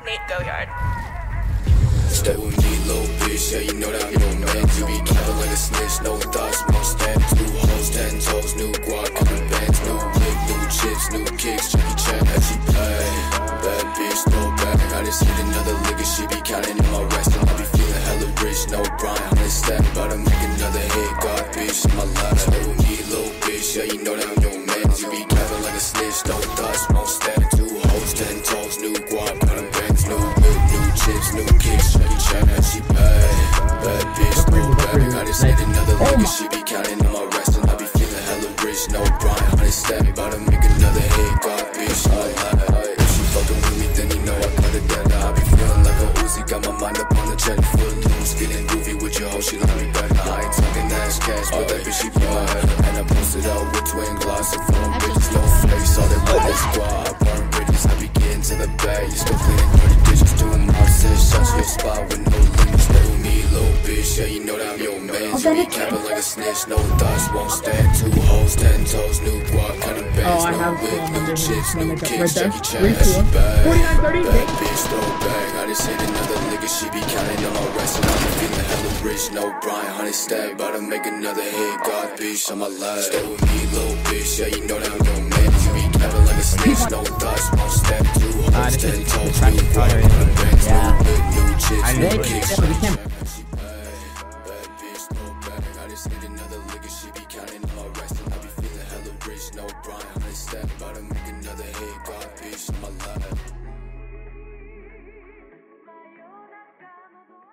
Nate Goyard. Stay with me, little bitch, yeah, you know that I'm your man. You be capping like a snitch, no thoughts, won't stand. New hoes, 10 toes, new guac, couple bands, new whip, new chips, new kicks, Jackie Chan, how she play. Bad bitch, throw back, I just hit another lick and she be counting in my rest. And I be feeling hella rich, no Brian, I'm step, about to make another hit, God, bitch, in my life. Stay with me, little bitch, yeah, you know that I'm your man. You be capping like a snitch, no thoughts, won't stand. Two hoes, 10 toes, new guac, couple bands, new whip, new chips, new kicks, Jackie Chan, how she play. Bad bitch, throw back, I just hit another lick and she be counting in my rest. And I be feeling hella rich, no Brian, I'm step, about to make another hit, God, bitch, in my life. If she fucking with me, then you know I cut it down. I be feeling like a Uzi, got my mind up on the check, full loose, getting goofy with your hoe, she like me back. I ain't talking ass cash, but that bitch she be my head. And I posted out with twin glass and phone bitches, no face, all that blood squad. I burn bridges, I be getting to the bag. You still cleaning dirty dishes, doing my set, shots your spot with no limits. Stay with me, little bitch, yeah, you know that I'm your man. You be capping like a snitch, no thoughts, won't stand. Two hoes, 10 toes, new guac, cutting bands, no whip, new chips, new kicks, Jackie Chan, she bad. Bad bitch, throw back, I just hit another nigga, she be counting on my rest. And I be feeling hella rich, no Brian, 100 stack, about to make another hit, God, bitch, on my life. Stay with me, little bitch, yeah, you know that I'm your man. You be capping like a snitch, no thoughts, won't stand. Two hoes, 10 toes, new guac, cutting bands, no whip, new chips, new kicks, Jackie Chan, she bad. Bad bitch, throw back, I just hit another nigga, she be counting on my rest. And I be feeling hella rich, no Brian, 100 stack, about to make another hit, God, bitch, on my life.